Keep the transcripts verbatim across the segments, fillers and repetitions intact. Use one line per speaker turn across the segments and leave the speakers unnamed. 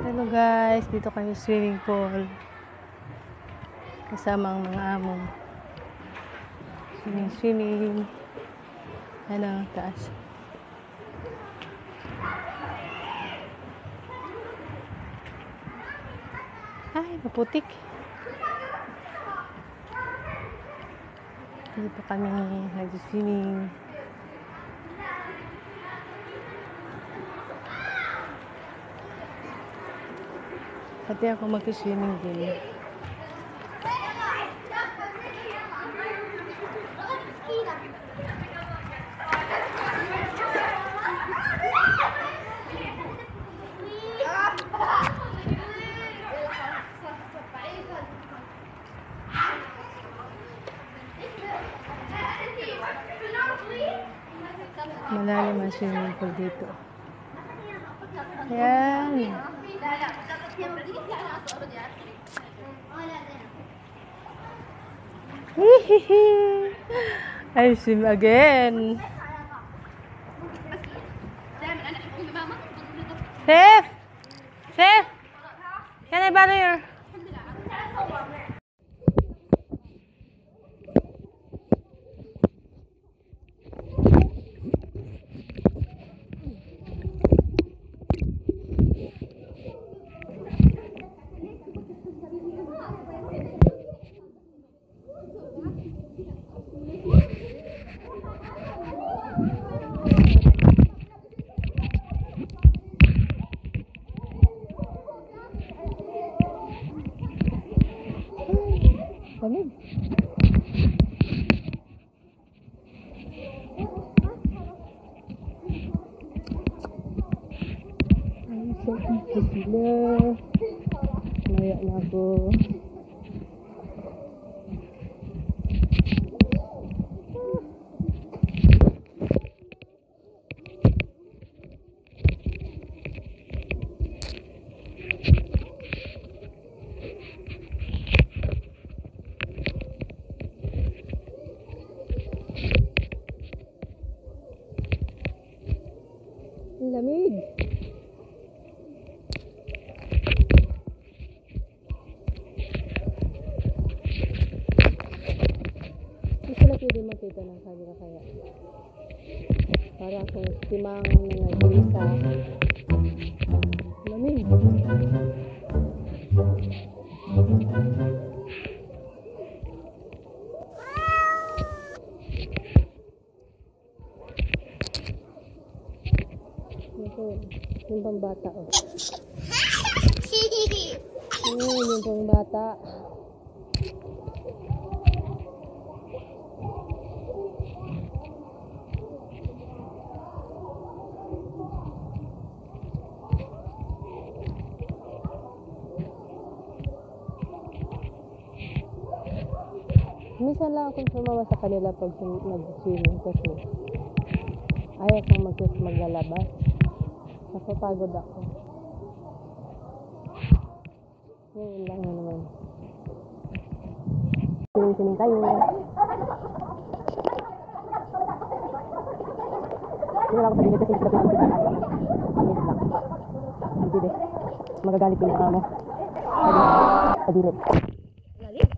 Hello guys, dito kami swimming pool kasama ang mga amo. Swimming, swimming. Ano, taas. Ay, maputik. Dito kami nag-swimming. Pati ako mag-swimming din. Malalim ang swimming pool dito. Ayan. I swim again. Chef! Chef! Can I borrow your... Lamig. Ay, sakit ko sila. Maya na ako. Lamig. Hindi sila pwede makita ng camera kaya. Para akong timang na nag-isa. Lamig. Yung pang bata, oh. Hmm, yung pang bata. Minsan lang akong sumawa sa kanila pag nag-swimming kasi ayaw kong mag- maglalabas. Napapagod ako. Ngayon lang na naman. Sining-sining tayo. Hindi lang ako sa dilit kasi hindi lang kita tayo. Pangit lang. Hindi din. Magagalit yung mga mo. Sa dilit. Galit?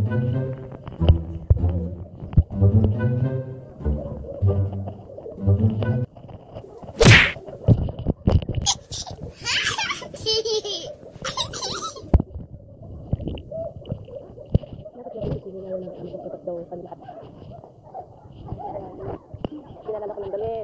Daw sa lahat. Kailangan ako ng damit.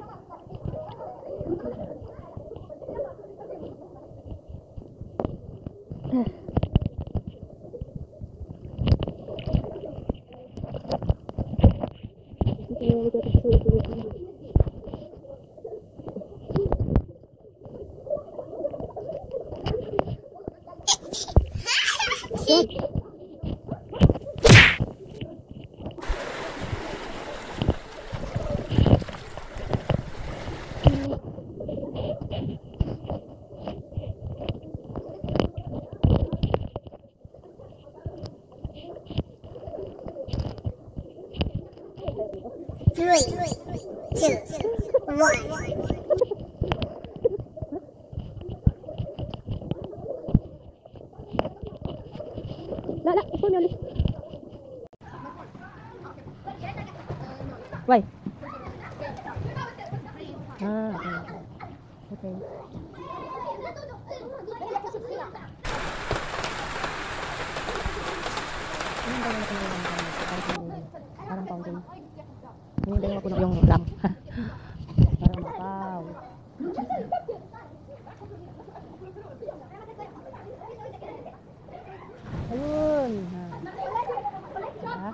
Three, two, one.
Why? Ah, okay. Okay. Ayun ba yung natin parang fountain. Hindi ba yung mapuno yung lang? Parang makaw. Ayun. Ha. Ha?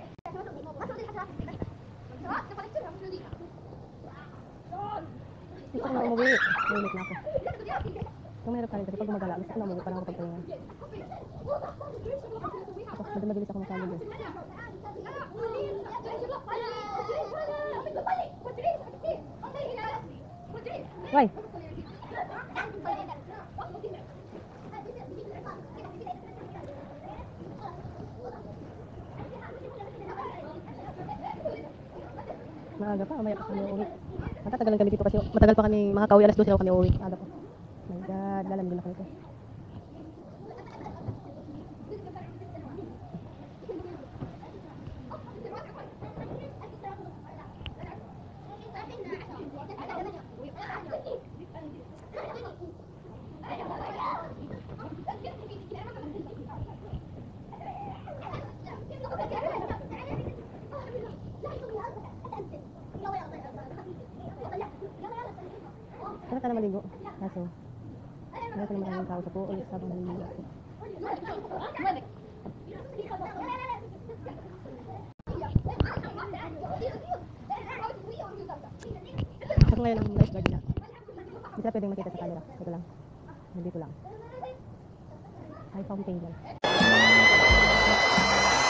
Gusto ko na umuwi. Ulit na ako. Kung mahirap ka rin kasi pag gumagala, gusto ko na umuwi parang ako pagpahinga. Ako, madamadilis ako masyado doon. Why? Maaga pa, umaya pa kami uuwi. Matatagalan kami dito kasi matagal pa kami makakauwi, alas dos na kami uuwi. Aga pa. My God, lalamigin na kami ito. Kaya ka na maligo. Kaso, wala ka na maraming tao sa po. Ulit sabang naliligo ako. Ako ngayon ang lifeguard na. Hindi sila pwedeng makita sa camera. Ito lang. Nandito lang. Ay, fountain yan.